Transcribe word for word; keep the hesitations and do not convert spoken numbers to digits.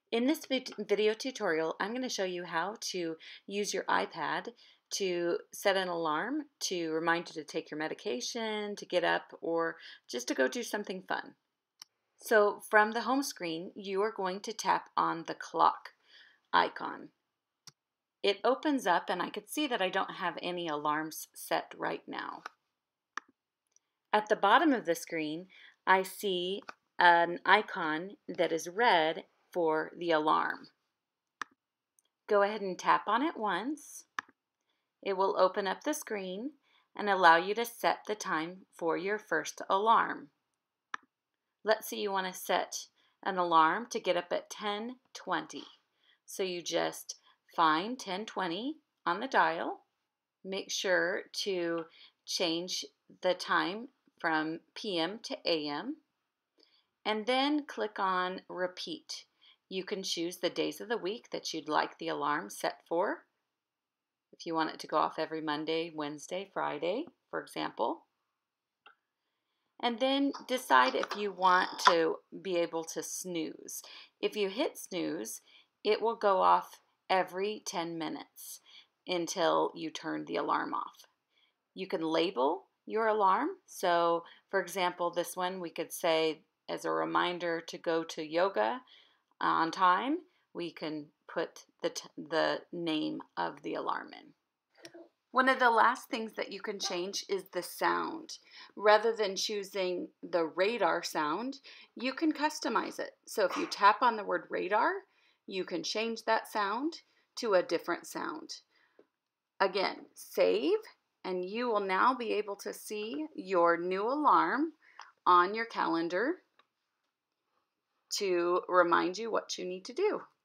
In this vid- video tutorial, I'm going to show you how to use your iPad to set an alarm to remind you to take your medication, to get up, or just to go do something fun. So from the home screen, you are going to tap on the clock icon. It opens up and I could see that I don't have any alarms set right now. At the bottom of the screen, I see an icon that is red for the alarm. Go ahead and tap on it once. It will open up the screen and allow you to set the time for your first alarm. Let's say you want to set an alarm to get up at ten twenty. So you just find ten twenty on the dial. Make sure to change the time from P M to A M and then click on repeat. You can choose the days of the week that you'd like the alarm set for. If you want it to go off every Monday, Wednesday, Friday, for example. And then decide if you want to be able to snooze. If you hit snooze, it will go off every ten minutes until you turn the alarm off. You can label your alarm. So, for example, this one we could say as a reminder to go to yoga on time, we can put the, t the name of the alarm in. One of the last things that you can change is the sound. Rather than choosing the radar sound, you can customize it. So if you tap on the word radar, you can change that sound to a different sound. Again, save, and you will now be able to see your new alarm on your calendar to remind you what you need to do.